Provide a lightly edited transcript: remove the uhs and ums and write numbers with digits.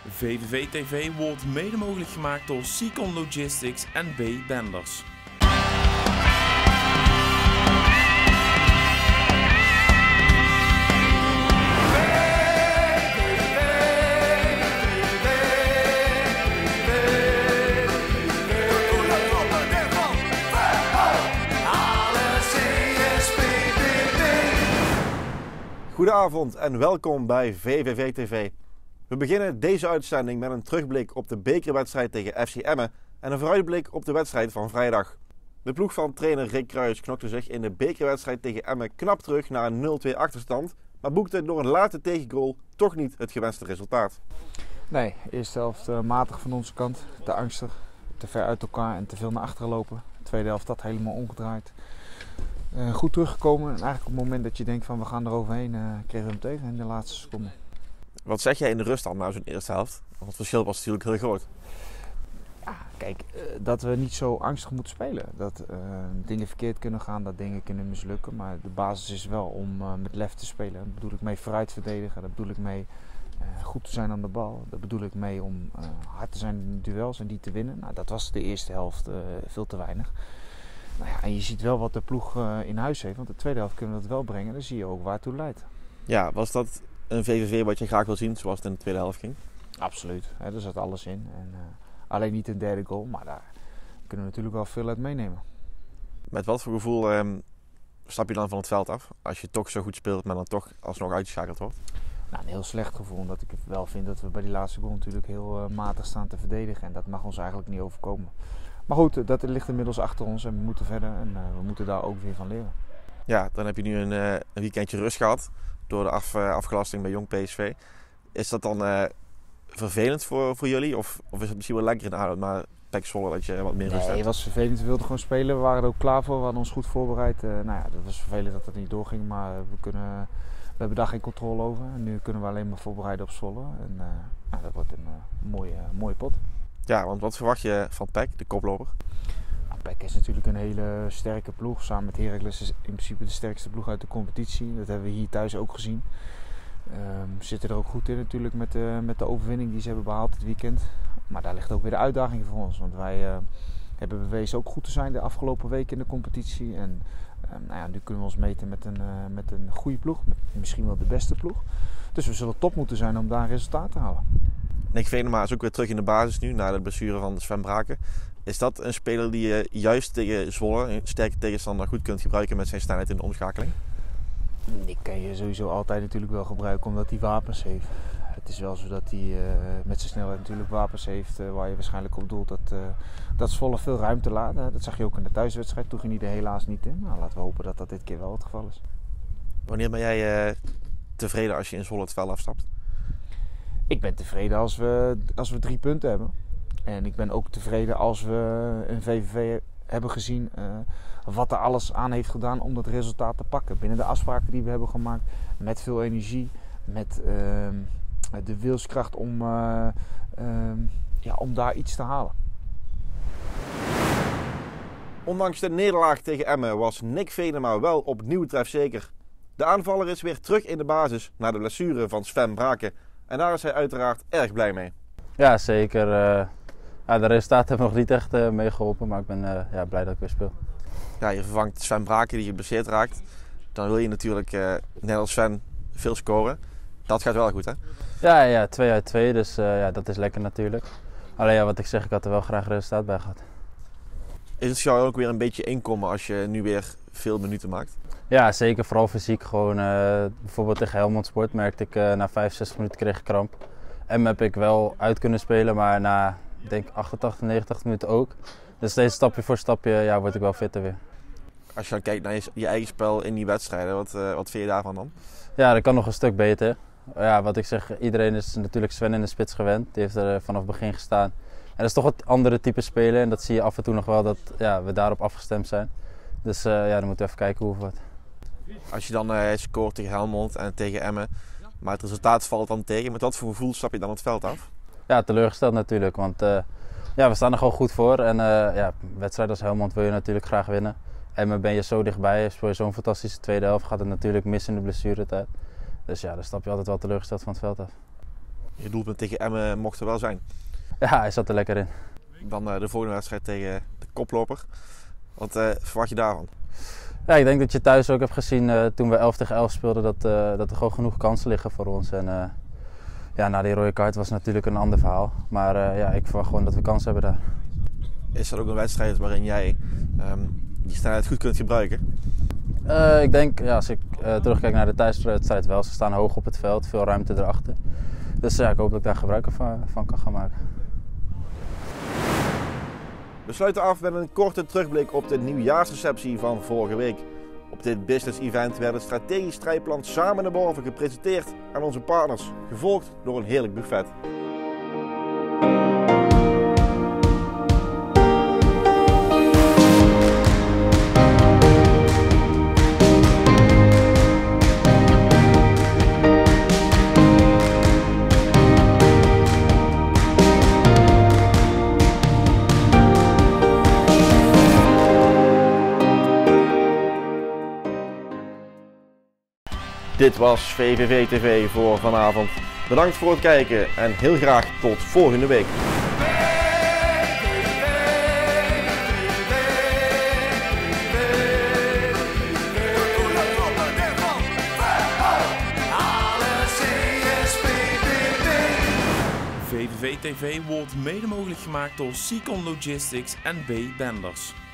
VVV TV wordt mede mogelijk gemaakt door Seacon Logistics en B. Benders. Goedenavond en welkom bij VVV TV. We beginnen deze uitzending met een terugblik op de bekerwedstrijd tegen FC Emmen en een vooruitblik op de wedstrijd van vrijdag. De ploeg van trainer Rick Kruijs knokte zich in de bekerwedstrijd tegen Emmen knap terug naar een 0-2 achterstand, maar boekte door een late tegengoal toch niet het gewenste resultaat. Nee, eerste helft matig van onze kant, te angstig, te ver uit elkaar en te veel naar achteren lopen. Tweede helft dat helemaal omgedraaid. Goed teruggekomen en eigenlijk op het moment dat je denkt van we gaan er overheen, kregen we hem tegen in de laatste seconde. Wat zeg jij in de rust dan na zo'n eerste helft? Want het verschil was natuurlijk heel groot. Ja, kijk, dat we niet zo angstig moeten spelen. Dat dingen verkeerd kunnen gaan, dat dingen kunnen mislukken. Maar de basis is wel om met lef te spelen. Daar bedoel ik mee vooruit verdedigen, daar bedoel ik mee goed te zijn aan de bal. Daar bedoel ik mee om hard te zijn in de duels en die te winnen. Nou, dat was de eerste helft veel te weinig. Nou ja, en je ziet wel wat de ploeg in huis heeft, want de tweede helft kunnen we dat wel brengen. Dan zie je ook waar het toe leidt. Ja, was dat een VVV wat je graag wil zien zoals het in de tweede helft ging? Absoluut, er zat alles in. En, alleen niet een derde goal, maar daar kunnen we natuurlijk wel veel uit meenemen. Met wat voor gevoel stap je dan van het veld af als je toch zo goed speelt, maar dan toch alsnog uitgeschakeld wordt? Nou, een heel slecht gevoel, omdat ik wel vind dat we bij die laatste goal natuurlijk heel matig staan te verdedigen. En dat mag ons eigenlijk niet overkomen. Maar goed, dat ligt inmiddels achter ons en we moeten verder en we moeten daar ook weer van leren. Ja, dan heb je nu een weekendje rust gehad door de afgelasting bij Jong PSV. Is dat dan vervelend voor jullie of is het misschien wel lekker in de aanhoud, maar PEC Zwolle dat je wat meer rust hebt? Nee, het was vervelend. We wilden gewoon spelen. We waren er ook klaar voor. We hadden ons goed voorbereid. Nou ja, dat was vervelend dat het niet doorging, maar we hebben daar geen controle over. En nu kunnen we alleen maar voorbereiden op Zwolle. En nou, dat wordt een mooie pot. Ja, want wat verwacht je van PEC, de koploper? Nou, PEC is natuurlijk een hele sterke ploeg. Samen met Heracles is in principe de sterkste ploeg uit de competitie. Dat hebben we hier thuis ook gezien. Zitten er ook goed in natuurlijk met de overwinning die ze hebben behaald dit weekend. Maar daar ligt ook weer de uitdaging voor ons. Want wij hebben bewezen ook goed te zijn de afgelopen weken in de competitie. En nou ja, nu kunnen we ons meten met een goede ploeg. Misschien wel de beste ploeg. Dus we zullen top moeten zijn om daar een resultaat te halen. Nick Venema is ook weer terug in de basis nu, na de blessure van Sven Braken. Is dat een speler die je juist tegen Zwolle, een sterke tegenstander, goed kunt gebruiken met zijn snelheid in de omschakeling? Nick kan je sowieso altijd natuurlijk wel gebruiken omdat hij wapens heeft. Het is wel zo dat hij met zijn snelheid natuurlijk wapens heeft waar je waarschijnlijk op doelt dat Zwolle veel ruimte laat. Dat zag je ook in de thuiswedstrijd, toen ging hij er helaas niet in. Nou, laten we hopen dat dat dit keer wel het geval is. Wanneer ben jij tevreden als je in Zwolle het veld afstapt? Ik ben tevreden als we 3 punten hebben. En ik ben ook tevreden als we een VVV hebben gezien wat er alles aan heeft gedaan om dat resultaat te pakken. Binnen de afspraken die we hebben gemaakt, met veel energie, met de wilskracht om daar iets te halen. Ondanks de nederlaag tegen Emmen was Nick Venema wel opnieuw trefzeker. De aanvaller is weer terug in de basis na de blessure van Sven Braken. En daar is hij uiteraard erg blij mee. Ja, zeker. De resultaten hebben nog niet echt meegeholpen, maar ik ben blij dat ik weer speel. Ja, je vervangt Sven Braken die geblesseerd raakt. Dan wil je natuurlijk, net als Sven, veel scoren. Dat gaat wel goed, hè? Ja, 2 uit 2, dus dat is lekker natuurlijk. Alleen wat ik zeg, ik had er wel graag resultaat bij gehad. Is het jou ook weer een beetje inkomen als je nu weer veel minuten maakt? Ja, zeker. Vooral fysiek. Gewoon, bijvoorbeeld tegen Helmond Sport merkte ik na 65 minuten kreeg ik kramp. En heb ik wel uit kunnen spelen, maar na denk 88, 89 minuten ook. Dus steeds stapje voor stapje word ik wel fitter weer. Als je dan kijkt naar je eigen spel in die wedstrijden, wat vind je daarvan dan? Ja, dat kan nog een stuk beter. Ja, wat ik zeg, iedereen is natuurlijk Sven in de spits gewend. Die heeft er vanaf het begin gestaan. En dat is toch wat andere type spelen en dat zie je af en toe nog wel dat we daarop afgestemd zijn. Dus dan moeten we even kijken hoe of wat. Als je dan scoort tegen Helmond en tegen Emmen, maar het resultaat valt dan tegen, met wat voor gevoel stap je dan het veld af? Ja, teleurgesteld natuurlijk, want we staan er gewoon goed voor. En wedstrijd als Helmond wil je natuurlijk graag winnen. Emmen ben je zo dichtbij, speel je zo'n fantastische tweede helft, gaat het natuurlijk mis in de blessuretijd. Dus dan stap je altijd wel teleurgesteld van het veld af. Je doelpunt tegen Emmen mocht er wel zijn. Ja, hij zat er lekker in. Dan de volgende wedstrijd tegen de koploper. Wat verwacht je daarvan? Ja, ik denk dat je thuis ook hebt gezien toen we 11 tegen 11 speelden dat er gewoon genoeg kansen liggen voor ons. En na die rode kaart was het natuurlijk een ander verhaal. Maar ik verwacht gewoon dat we kans hebben daar. Is dat ook een wedstrijd waarin jij die snelheid goed kunt gebruiken? Ik denk, als ik terugkijk naar de thuiswedstrijd wel. Ze staan hoog op het veld, veel ruimte erachter. Dus ik hoop dat ik daar gebruik van kan gaan maken. We sluiten af met een korte terugblik op de nieuwjaarsreceptie van vorige week. Op dit business event werd het strategisch strijdplan Samen naar boven gepresenteerd aan onze partners, gevolgd door een heerlijk buffet. Dit was VVV TV voor vanavond. Bedankt voor het kijken en heel graag tot volgende week. VVV TV wordt mede mogelijk gemaakt door Seacon Logistics en B. Benders.